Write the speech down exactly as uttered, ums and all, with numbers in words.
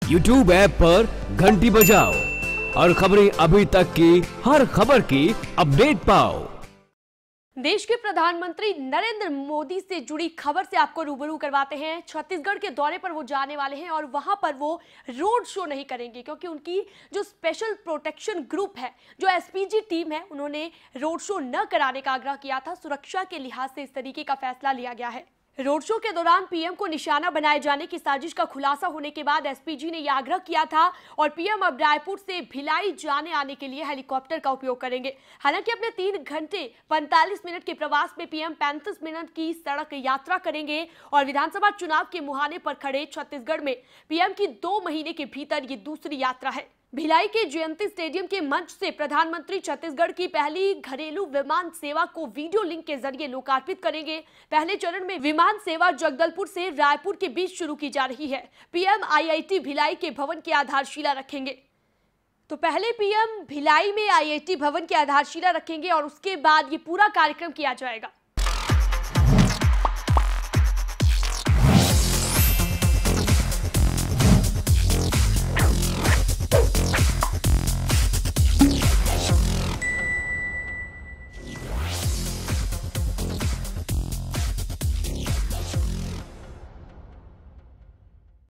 YouTube app पर घंटी बजाओ और खबरें अभी तक की हर खबर की अपडेट पाओ। देश के प्रधानमंत्री नरेंद्र मोदी से जुड़ी खबर से आपको रूबरू करवाते हैं। छत्तीसगढ़ के दौरे पर वो जाने वाले हैं और वहां पर वो रोड शो नहीं करेंगे क्योंकि उनकी जो स्पेशल प्रोटेक्शन ग्रुप है, जो एसपीजी टीम है, उन्होंने रोड शो न कराने का आग्रह किया था। सुरक्षा के लिहाज से इस तरीके का फैसला लिया गया है। रोड शो के दौरान पीएम को निशाना बनाए जाने की साजिश का खुलासा होने के बाद एसपीजी ने यह आग्रह किया था और पीएम अब रायपुर से भिलाई जाने आने के लिए हेलीकॉप्टर का उपयोग करेंगे। हालांकि अपने तीन घंटे पैंतालीस मिनट के प्रवास में पीएम पैंतीस मिनट की सड़क यात्रा करेंगे और विधानसभा चुनाव के मुहाने पर खड़े छत्तीसगढ़ में पीएम की दो महीने के भीतर ये दूसरी यात्रा है। भिलाई के जयंती स्टेडियम के मंच से प्रधानमंत्री छत्तीसगढ़ की पहली घरेलू विमान सेवा को वीडियो लिंक के जरिए लोकार्पित करेंगे। पहले चरण में विमान सेवा जगदलपुर से रायपुर के बीच शुरू की जा रही है। पीएम आईआईटी भिलाई के भवन की आधारशिला रखेंगे। तो पहले पीएम भिलाई में आईआईटी भवन की आधारशिला रखेंगे और उसके बाद ये पूरा कार्यक्रम किया जाएगा।